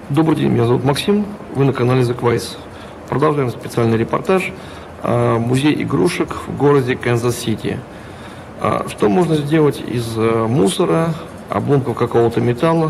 Добрый день, меня зовут Максим, вы на канале The Quiz. Продолжаем специальный репортаж о музее игрушек в городе Канзас-Сити. Что можно сделать из мусора, обломков какого-то металла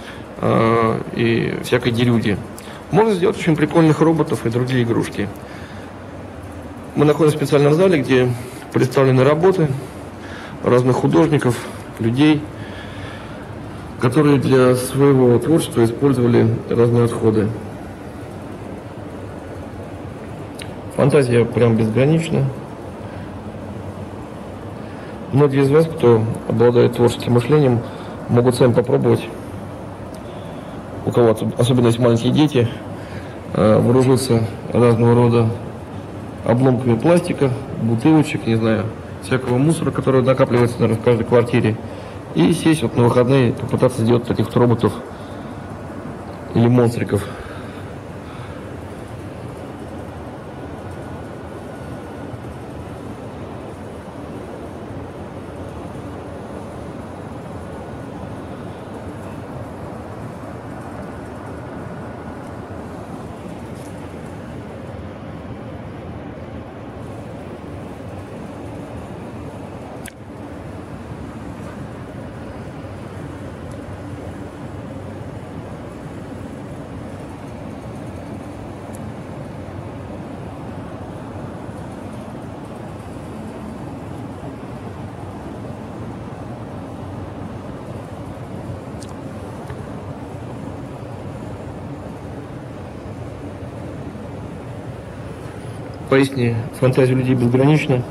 и всякой дерюги? Можно сделать очень прикольных роботов и другие игрушки. Мы находимся в специальном зале, где представлены работы разных художников, людей, которые для своего творчества использовали разные отходы. Фантазия прям безгранична. Многие из вас, кто обладает творческим мышлением, могут сами попробовать, у кого особенно есть маленькие дети, вооружиться разного рода обломками пластика, бутылочек, не знаю, всякого мусора, который накапливается, наверное, в каждой квартире, и сесть вот на выходные, попытаться сделать таких роботов или монстриков. Поистине, фантазия людей безгранична.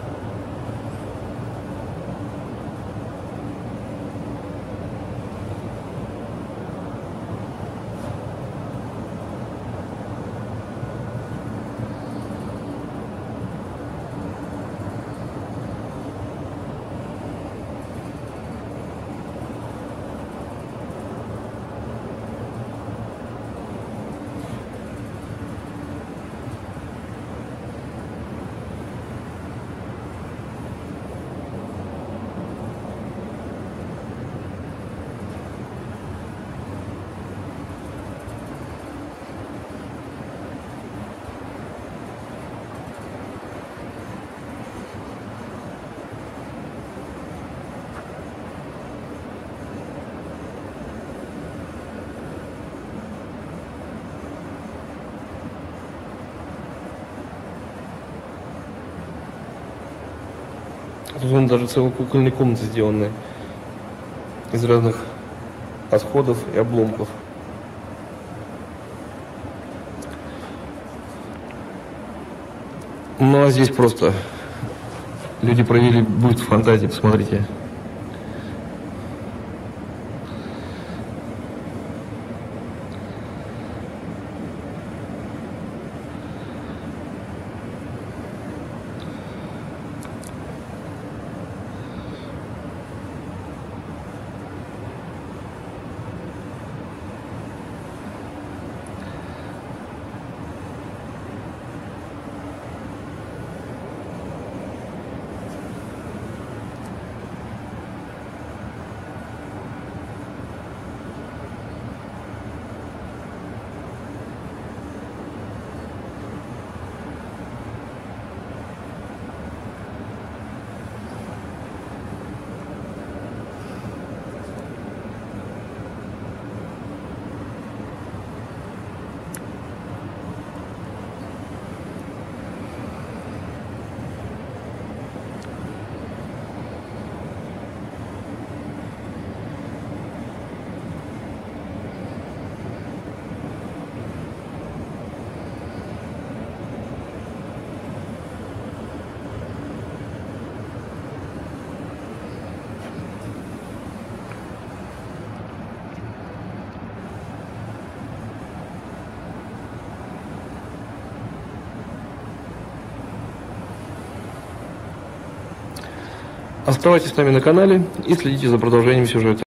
Тут вон даже целые кукольные комнаты сделаны из разных отходов и обломков. Ну а здесь просто люди провели буйство фантазии, посмотрите. Оставайтесь с нами на канале и следите за продолжением сюжета.